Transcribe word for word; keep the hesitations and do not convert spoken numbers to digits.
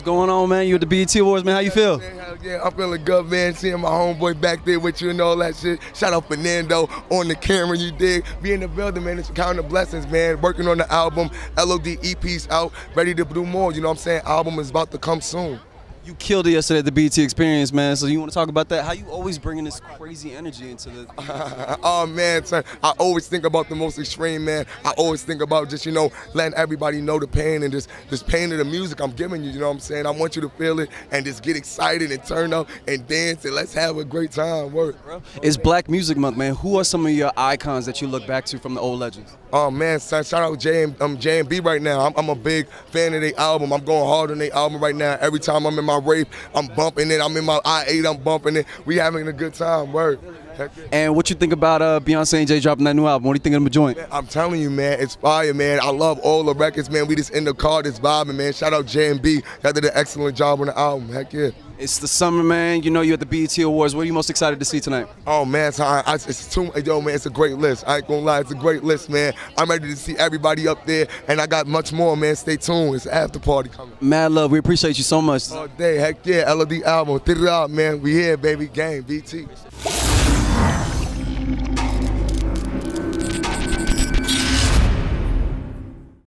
going on, man? You at the B E T Awards, man. How you feel? Man, hell yeah, I'm feeling good, man. Seeing my homeboy back there with you and all that shit. Shout out Fernando on the camera, you dig? Be in the building, man. It's counting the blessings, man. Working on the album, L O D E P's out, ready to do more. You know what I'm saying? Album is about to come soon. You killed it yesterday at the B E T Experience, man. So you want to talk about that? How you always bringing this crazy energy into the... Oh, man, son. I always think about the most extreme, man. I always think about just, you know, letting everybody know the pain and just, just pain of the music I'm giving you, you know what I'm saying? I want you to feel it and just get excited and turn up and dance and let's have a great time. Work. It's Black Music Month, man. Who are some of your icons that you look back to from the old legends? Oh, man, son. Shout out J M, um, J M B right now. I'm, I'm a big fan of their album. I'm going hard on their album right now. Every time I'm in my rave, I'm bumping it. I'm in my I eight, I'm bumping it. We having a good time. Word. And what you think about uh, Beyonce and Jay dropping that new album? What do you think of the joint? Man, I'm telling you, man, it's fire, man. I love all the records, man. We just in the car, just vibing, man. Shout out J M B. That did an excellent job on the album. Heck yeah. It's the summer, man. You know you're at the B E T Awards. What are you most excited to see tonight? Oh, man, so I, I, it's too, yo, man, it's a great list. I ain't gonna lie, it's a great list, man. I'm ready to see everybody up there, and I got much more, man. Stay tuned. It's an after party coming. Mad love. We appreciate you so much. All day. Heck yeah. L O D album. Fit it out, man. We here, baby. Gang. B T.